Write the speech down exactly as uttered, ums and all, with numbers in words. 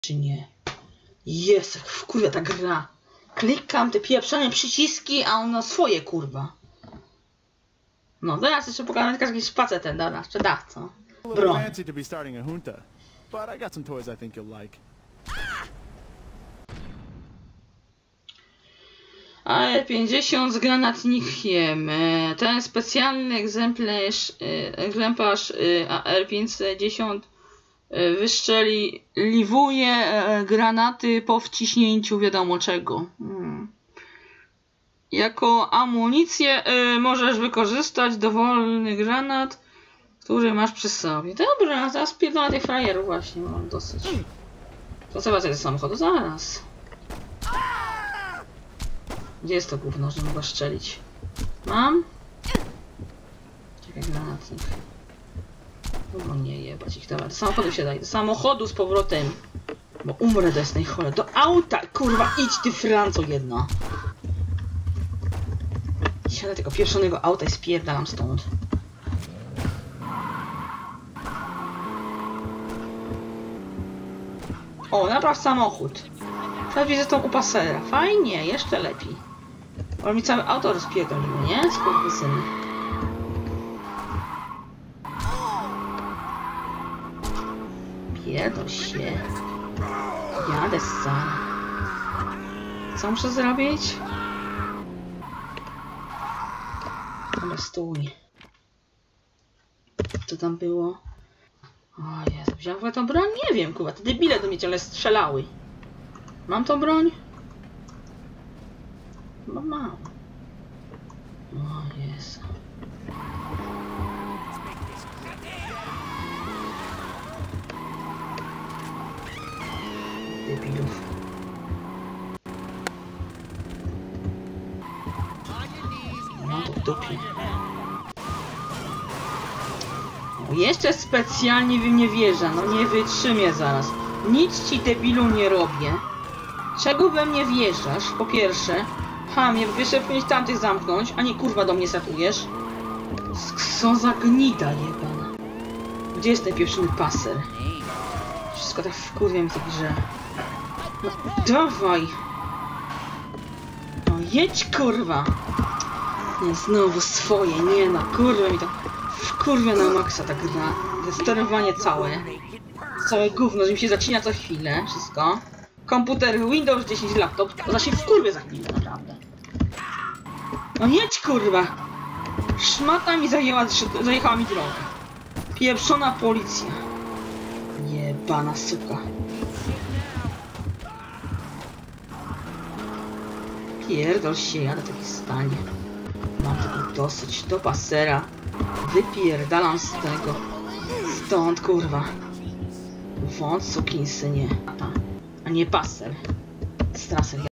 czy nie? Jest, jak wkurwia ta gra. Klikam te pieprzone przyciski, a on na swoje, kurwa. No, teraz jeszcze pokażę tylko jakiś facetem, dobra, jeszcze da, co? Broń. A R pięćdziesiąt z granatnikiem. Ten specjalny egzemplarz, egzemplarz A R pięćdziesiąt wyszczeliwuje granaty po wciśnięciu wiadomo czego. Hmm. Jako amunicję możesz wykorzystać dowolny granat, który masz przy sobie. Dobra, zaraz pierdolę tych frajerów właśnie, mam dosyć. To co wracać do samochodu? Zaraz. Gdzie jest to gówno, że mogę strzelić? Mam? Czekaj, granatnik. No nie jebać ich, dobra, do samochodu się daj, do samochodu z powrotem. Bo umrę do jasnej cholery, do auta, kurwa, idź ty Franco jedna. Siadę tego pierwszonego auta i spierdalam stąd. O, napraw samochód. Teraz widzę tą u pasera. Fajnie, jeszcze lepiej. Ale mi całe auto rozpierdoliło, nie? Skurwysyny. Pierdol się. Jadę sam. Co muszę zrobić? Ale stój. Co tam było? O Jezu, wziąłem tą broń? Nie wiem, kurwa, te debile do mnie ciągle strzelały. Mam tą broń? No mam. O Jezu. Debilów. No to w dupie. O, jeszcze specjalnie w mnie wjeżdża, no nie wytrzymię zaraz. Nic ci debilu nie robię. Czego we mnie wjeżdżasz? Po pierwsze, hamie, jeszcze powinieneś tamtych zamknąć, a nie kurwa do mnie satujesz. Co za gnida jebana. Gdzie jest ten pieprzony paser? Wszystko tak wkurwia mi w tej grze. No dawaj! No jedź kurwa! Nie, znowu swoje, nie no, kurwa mi to wkurwia na maksa ta gra. To sterowanie całe. Całe gówno, że mi się zacina co chwilę, wszystko. Komputer Windows dziesięć, laptop, to się wkurwie za chwilę, naprawdę. No jedź kurwa! Szmata mi zajęła, zajechała mi drogę. Pieprzona policja. Jebana suka. Pierdol się, jadę taki stanie. Mam tego dosyć, do pasera. Wypierdalam z tego. Stąd kurwa. Wąt sukinsynie. A nie paser. Z trasy.